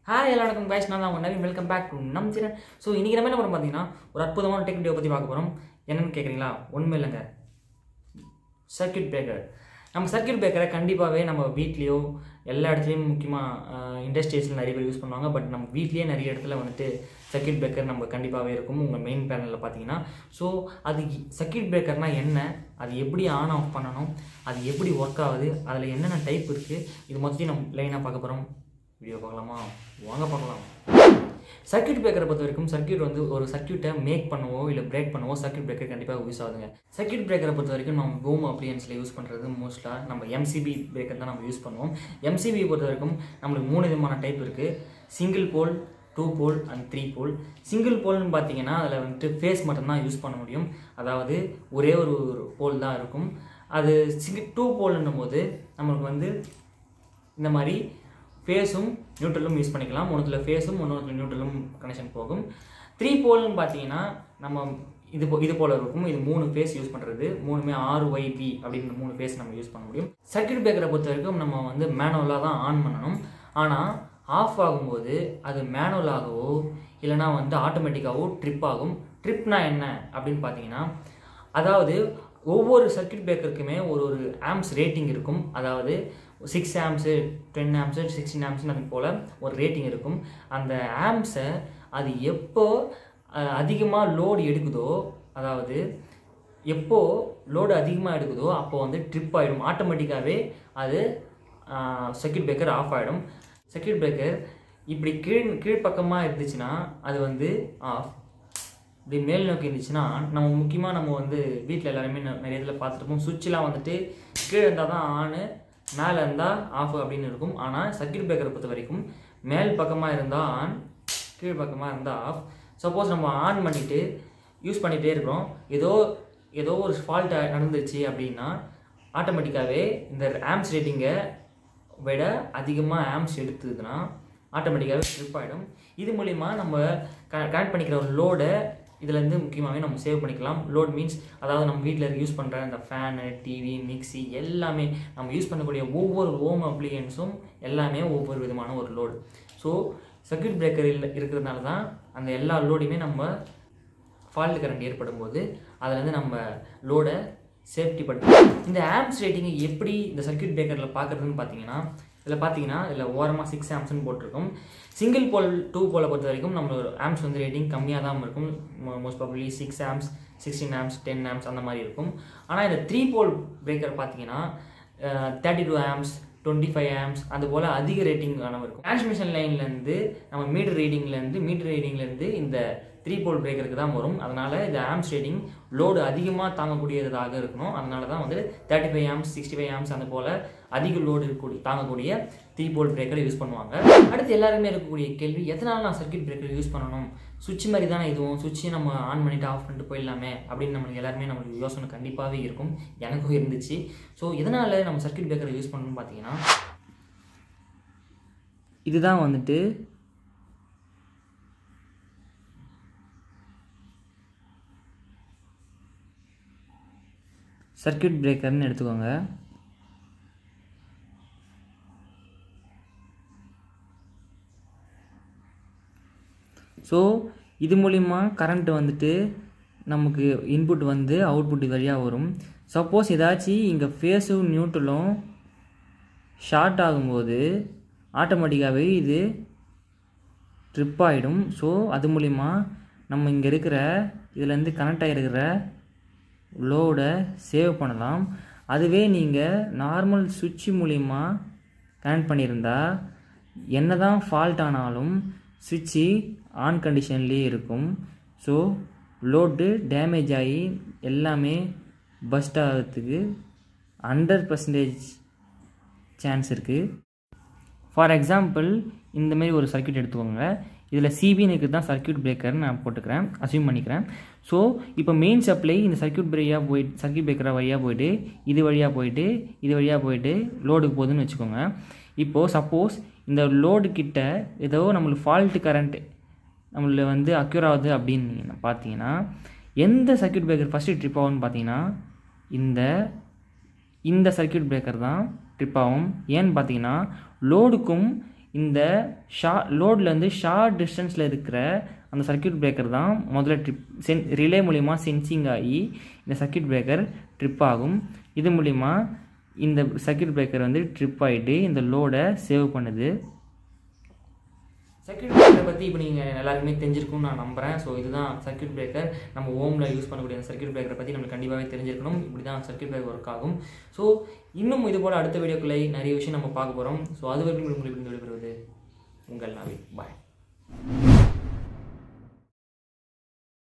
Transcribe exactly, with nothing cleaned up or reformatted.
Hi எல்லாருக்கும் guys, நான் தான் உங்கள் நவீன். வெல்கம் பேக் டு நம் சேனல். ஸோ இன்றைக்கி நம்ம என்ன பண்ண பார்த்தீங்கன்னா ஒரு அற்புதமான டெக் வீடியோ பற்றி பார்க்க போகிறோம். என்னென்னு கேட்குறீங்களா? ஒன்றுமே இல்லைங்க, சர்க்யூட் பிரேக்கர். நம்ம சர்க்யூட் பிரேக்கரை கண்டிப்பாகவே நம்ம வீட்லேயோ எல்லா இடத்துலையும் முக்கியமாக இண்டஸ்ட்ரீஸில் நிறைய பேர் யூஸ் பண்ணுவாங்க. பட் நம்ம வீட்லேயே நிறைய இடத்துல வந்துட்டு சர்க்யூட் பிரேக்கர் நம்ம கண்டிப்பாகவே இருக்கும் உங்கள் மெயின் பேனலில் பார்த்தீங்கன்னா. ஸோ அது சர்க்யூட் பிரேக்கர்னால் என்ன, அது எப்படி ஆன் ஆஃப் பண்ணணும், அது எப்படி ஒர்க் ஆகுது, அதில் என்னென்ன டைப் இருக்குது, இது மொத்தத்தையும் நம்ம லைனாக பார்க்க போகிறோம். வீடியோ பார்க்கலாமா? வாங்க பார்க்கலாம். சர்க்யூட் பிரேக்கரை பொறுத்த வரைக்கும் சர்க்யூட் வந்து ஒரு சர்க்யூட்டை மேக் பண்ணவோ இல்லை பிரேக் பண்ணவோ சர்க்யூட் பிரேக்கர் கண்டிப்பாக யூஸ் ஆகுதுங்க. சர்க்யூட் பிரேக்கரை பொறுத்த வரைக்கும் நம்ம ஹோம் அப்ளையன்ஸில் யூஸ் பண்ணுறது மோஸ்ட்டாக நம்ம எம்சிபி பிரேக்கர் தான் நம்ம யூஸ் பண்ணுவோம். எம்சிபி பொறுத்த வரைக்கும் நம்மளுக்கு மூணு விதமான டைப் இருக்குது. Single pole, two pole and three pole. Single போல்னு பார்த்தீங்கன்னா அதில் வந்துட்டு ஃபேஸ் மட்டும்தான் யூஸ் பண்ண முடியும், அதாவது ஒரே ஒரு போல் தான் இருக்கும். அது சிங்கிள் டூ போல்ன்னும் போது நம்மளுக்கு வந்து இந்த மாதிரி ஃபேஸும் நியூட்ரலும் யூஸ் பண்ணிக்கலாம். ஒன்றுத்தில் ஃபேஸும் ஒன்றுத்தில் நியூட்ரலும் கனெக்ஷன் போகும். த்ரீ போல்னு பார்த்தீங்கன்னா நம்ம இது போ இது போல் இருக்கும். இது மூணு ஃபேஸ் யூஸ் பண்ணுறது, மூணுமே ஆர் ஒய் பி அப்படின்ற மூணு ஃபேஸ் நம்ம யூஸ் பண்ண முடியும். சர்க்யூட் பிரேக்கரை பொறுத்த வரைக்கும் நம்ம வந்து மேனுவலாக தான் ஆன் பண்ணணும். ஆனால் ஆஃப் ஆகும்போது அது மேனுவலாகவோ இல்லைனா வந்து ஆட்டோமேட்டிக்காகவோ ட்ரிப் ஆகும். ட்ரிப்னா என்ன அப்படின்னு பார்த்தீங்கன்னா, அதாவது ஒவ்வொரு சர்க்யூட் பிரேக்கருக்குமே ஒரு ஒரு ஆம்ஸ் ரேட்டிங் இருக்கும். அதாவது six amps, ten amps, sixteen ஆம்ஸுன்னு அது போல் ஒரு ரேட்டிங் இருக்கும். அந்த ஆம்ஸை அது எப்போ அதிகமாக லோடு எடுக்குதோ, அதாவது எப்போ லோடு அதிகமாக எடுக்குதோ அப்போ வந்து ட்ரிப் ஆகிடும். ஆட்டோமேட்டிக்காகவே அது சர்க்யூட் பிரேக்கர் ஆஃப் ஆகிடும். சர்க்யூட் பிரேக்கர் இப்படி கீழ் கீழ்ப்பக்கமாக இருந்துச்சுன்னா அது வந்து ஆஃப், இப்படி மேல் நோக்கி இருந்துச்சுன்னா நம்ம முக்கியமாக நம்ம வந்து வீட்டில் எல்லாருமே நிறைய இதில் பார்த்துருப்போம். சுவிட்செலாம் வந்துட்டு கீழே இருந்தால் தான் ஆனு, மேலே இருந்தால் ஆஃப் அப்படின்னு இருக்கும். ஆனால் சர்க்யூட் பிரேக்கரை பொறுத்த வரைக்கும் மேல் பக்கமாக இருந்தால் ஆன், கீழ் பக்கமாக இருந்தால் ஆஃப். சப்போஸ் நம்ம ஆன் பண்ணிவிட்டு யூஸ் பண்ணிகிட்டே இருக்கிறோம், ஏதோ ஏதோ ஒரு ஃபால்ட் நடந்துச்சு அப்படின்னா ஆட்டோமேட்டிக்காகவே இந்த ஆம்ஸ் ரேட்டிங்கை விட அதிகமாக ஆம்ஸ் எடுத்ததுன்னா ஆட்டோமேட்டிக்காகவே ட்ரிப் ஆகிடும். இது மூலிமா நம்ம க கனெக்ட் பண்ணிக்கிற ஒரு லோடை இதுலேருந்து முக்கியமாகவே நம்ம சேவ் பண்ணிக்கலாம். லோட் மீன்ஸ் அதாவது நம்ம வீட்டில் யூஸ் பண்ணுற இந்த ஃபேனு, டிவி, மிக்சி எல்லாமே நம்ம யூஸ் பண்ணக்கூடிய ஒவ்வொரு ஹோம் அப்ளையன்ஸும் எல்லாமே ஒவ்வொரு விதமான ஒரு லோடு. ஸோ சர்க்யூட் பிரேக்கர் இல்லை இருக்கிறதுனால தான் அந்த எல்லா லோடையுமே நம்ம ஃபால்ட் கரண்ட் ஏற்படும் போது அதுலேருந்து நம்ம லோடை சேஃப்டி பண்ணுறோம். இந்த ஆம்ஸ் ரேட்டிங்கை எப்படி இந்த சர்க்யூட் பிரேக்கரில் பார்க்குறதுன்னு பார்த்தீங்கன்னா, இதில் பார்த்தீங்கன்னா இதில் ஓரமாக சிக்ஸ் ஆம்ஸ்ன்னு போட்டிருக்கும். சிங்கிள் போல், டூ போலை பொறுத்த வரைக்கும் நம்மளோட ஆம்ஸ் வந்து ரேட்டிங் கம்மியாக தான் இருக்கும். Most probably six amps, sixteen amps, ten amps அந்த மாதிரி இருக்கும். ஆனால் இந்த த்ரீ போல் பிரேக்கர் பார்த்தீங்கன்னா thirty two amps, twenty five amps அது போல் அதிக ரேட்டிங் அளவு இருக்கும். டிரான்ஸ்மிஷன் லைன்லேருந்து நம்ம மீட்டர் ரீடிங்லேருந்து மீட்டர் ரீடிங்லேருந்து இந்த த்ரீ போல் பிரேக்கருக்கு தான் வரும். அதனால் இந்த ஆம்ஸ் ரேட்டிங் லோடு அதிகமாக தாங்கக்கூடியதாக இருக்கணும். அதனால தான் வந்து thirty five amps, sixty five amps அந்த போல் அதிக லோடு இருக்கக்கூடிய தாங்கக்கூடிய த்ரீ போல் பிரேக்கரை யூஸ் பண்ணுவாங்க. அடுத்து எல்லாருமே இருக்கக்கூடிய கேள்வி, எதனால நான் சர்க்யூட் பிரேக்கர் யூஸ் பண்ணணும்? சுவிட்ச் மாதிரி தானே இதுவும், சுவிட்சை நம்ம ஆன் பண்ணிவிட்டு ஆஃப் பண்ணிட்டு போயிடலாமே அப்படின்னு நம்மளுக்கு எல்லாருமே நம்மளுக்கு யோசனை கண்டிப்பாகவே இருக்கும். எனக்கும் இருந்துச்சு. ஸோ எதனால் நம்ம சர்க்யூட் பிரேக்கரை யூஸ் பண்ணணும்னு பார்த்தீங்கன்னா, இதுதான் வந்துட்டு சர்க்யூட் பிரேக்கர்னு எடுத்துக்கோங்க. ஸோ இது மூலிமா கரண்ட் வந்துட்டு நமக்கு இன்புட் வந்து அவுட்புட் வழியாக வரும். சப்போஸ் ஏதாச்சும் இங்கே ஃபேஸும் நியூட்ரலும் ஷார்ட் ஆகும்போது ஆட்டோமேட்டிக்காகவே இது ட்ரிப் ஆகிடும். ஸோ அது மூலிமா நம்ம இங்கே இருக்கிற இதுலேருந்து கனெக்ட் ஆகிருக்கிற லோடை சேவ் பண்ணலாம். அதுவே நீங்கள் நார்மல் சுவிட்ச் மூலிமா கனெக்ட் பண்ணியிருந்தா என்ன தான் ஃபால்ட் ஆனாலும் சுவிட்சு ஆன் கண்டிஷன்லேயே இருக்கும். ஸோ லோடு டேமேஜ் ஆகி எல்லாமே பஸ்ட் ஆகிறதுக்கு ஹண்ட்ரட் பர்சன்டேஜ் சான்ஸ் இருக்குது. ஃபார் எக்ஸாம்பிள் இந்தமாரி ஒரு சர்க்யூட் எடுத்துக்கோங்க. இதில் சிபின்னு இருக்குது தான் சர்க்யூட் பிரேக்கர்னு நான் போட்டுக்கிறேன், அஸ்யூம் பண்ணிக்கிறேன். ஸோ இப்போ மெயின் சப்ளை இந்த சர்க்யூட் பிரேக்காக போயிட்டு சர்க்யூட் பிரேக்கரை வழியாக போயிட்டு இது வழியாக போயிட்டு இது வழியாக போயிட்டு லோடுக்கு போகுதுன்னு வச்சுக்கோங்க. இப்போது சப்போஸ் இந்த லோடு கிட்ட ஏதோ நம்மளுக்கு ஃபால்ட்டு கரண்ட் நம்மள வந்து அக்யூர் ஆகுது அப்படின்னு பார்த்தீங்கன்னா எந்த சர்க்யூட் பிரேக்கர் ஃபஸ்ட்டு ட்ரிப் ஆகும்னு பார்த்தீங்கன்னா இந்த இந்த சர்க்யூட் பிரேக்கர் தான் ட்ரிப் ஆகும். ஏன்னு பார்த்தீங்கன்னா லோடுக்கும் இந்த ஷா லோட்லேருந்து ஷார்ட் டிஸ்டன்ஸில் இருக்கிற அந்த சர்க்யூட் பிரேக்கர் தான் முதல்ல ட்ரிப் சென் ரிலே மூலிமா சென்சிங் ஆகி இந்த சர்க்யூட் பிரேக்கர் ட்ரிப் ஆகும். இது மூலிமா இந்த சர்க்யூட் பிரேக்கர் வந்து ட்ரிப் ஆகிட்டு இந்த லோடை சேவ் பண்ணுது. சர்க்யூட் பிரேக்கரை பற்றி இப்போ நீங்கள் எல்லாருக்குமே தெரிஞ்சிருக்கும்னு நான் நம்புகிறேன். ஸோ இதுதான் சர்க்யூட் பிரேக்கர். நம்ம ஹோமில் யூஸ் பண்ணக்கூடிய அந்த சர்க்யூட் பிரேக்கரை பற்றி நம்மளுக்கு கண்டிப்பாகவே தெரிஞ்சிருக்கணும். இப்படி தான் சர்க்யூட் பிரேக்கர் ஒர்க் ஆகும். ஸோ இன்னும் இது போல் அடுத்த வீடியோக்குள்ளே நிறைய விஷயம் நம்ம பார்க்க போகிறோம். ஸோ அது வரைக்கும் உங்களுக்கு விடைபெறுவது உங்கள் நாவி. பாய்.